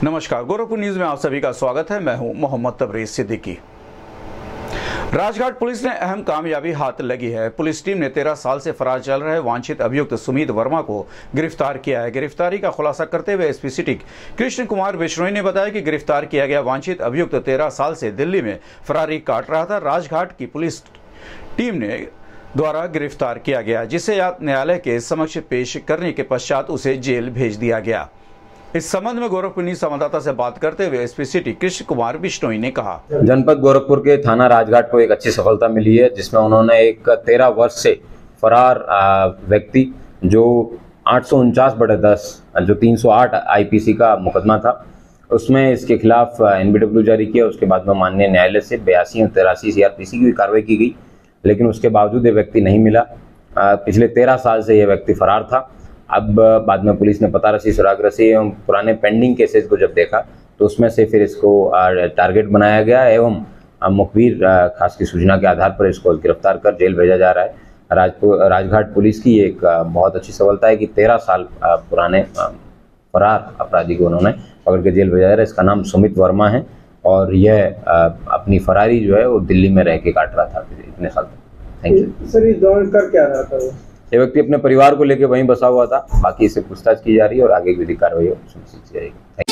नमस्कार, गोरखपुर न्यूज में आप सभी का स्वागत है। मैं हूं मोहम्मद तबरेज सिद्दीकी। राजघाट पुलिस ने अहम कामयाबी हाथ लगी है। पुलिस टीम ने 13 साल से फरार चल रहे वांछित अभियुक्त सुमित वर्मा को गिरफ्तार किया है। गिरफ्तारी का खुलासा करते हुए एसपी सिटी कृष्ण कुमार बिश्नोई ने बताया कि गिरफ्तार किया गया वांछित अभियुक्त 13 साल से दिल्ली में फरारी काट रहा था। राजघाट की पुलिस टीम ने द्वारा गिरफ्तार किया गया, जिसे न्यायालय के समक्ष पेश करने के पश्चात उसे जेल भेज दिया गया। इस संबंध में गोरखपुर न्यूज संवाददाता से बात करते हुए एसपी सिटी कृष्ण कुमार बिश्नोई ने कहा, जनपद गोरखपुर के थाना राजघाट को एक अच्छी सफलता मिली है, जिसमें उन्होंने एक 13 वर्ष से फरार व्यक्ति जो 849/10 जो 308 आईपीसी का मुकदमा था, उसमें इसके खिलाफ एनबीडब्ल्यू जारी किया। उसके बाद में माननीय न्यायालय से 82 और 83 सीआरपीसी की भी कार्रवाई की गई, लेकिन उसके बावजूद ये व्यक्ति नहीं मिला। पिछले 13 साल से ये व्यक्ति फरार था। अब बाद में पुलिस ने पता रसी, सुराग रसी एवं पुराने पेंडिंग केसेस को जब देखा तो उसमें से फिर इसको टारगेट बनाया गया एवं मुखबिर खास की सूचना के आधार पर इसको गिरफ्तार कर जेल भेजा जा रहा है। राजघाट पुलिस की एक बहुत अच्छी सफलता है कि 13 साल पुराने फरार अपराधी को उन्होंने पकड़ के जेल भेजा जा रहा है। इसका नाम सुमित वर्मा है और यह अपनी फरारी जो है वो दिल्ली में रह के काट रहा था इतने साल तक। Thank you sir. ये दौड़ कर क्या रहा था? ये व्यक्ति अपने परिवार को लेकर वहीं बसा हुआ था। बाकी इससे पूछताछ की जा रही है और आगे की विधिक कार्रवाई सुनिश्चित की जाएगी।